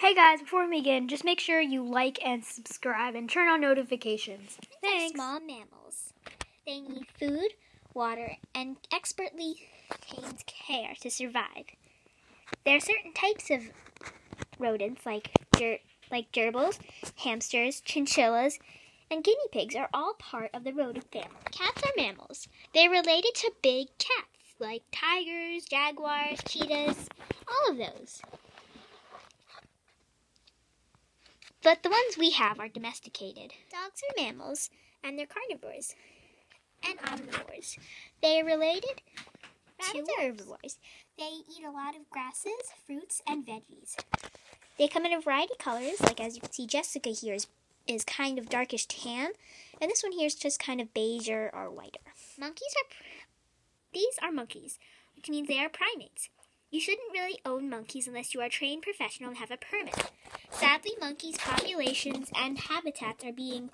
Hey guys, before we begin, just make sure you like and subscribe and turn on notifications. Thanks. Small mammals. They need food, water, and expertly tamed care to survive. There are certain types of rodents like gerbils, hamsters, chinchillas, and guinea pigs are all part of the rodent family. Cats are mammals. They're related to big cats like tigers, jaguars, cheetahs, all of those. But the ones we have are domesticated. Dogs are mammals, and they're carnivores and omnivores. They are related to herbivores. They eat a lot of grasses, fruits, and veggies. They come in a variety of colors, like as you can see, Jessica here is kind of darkish tan, and this one here is just kind of beige or whiter. These are monkeys, which means they are primates. You shouldn't really own monkeys unless you are a trained professional and have a permit. Sadly, monkeys' populations and habitats are being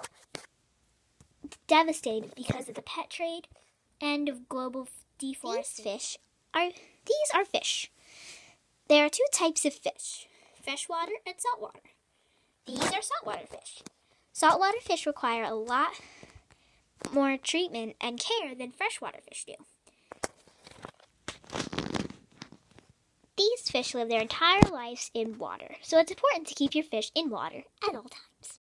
devastated because of the pet trade and of global deforestation. These are fish. There are two types of fish, freshwater and saltwater. These are saltwater fish. Saltwater fish require a lot more treatment and care than freshwater fish do. These fish live their entire lives in water, so it's important to keep your fish in water at all times.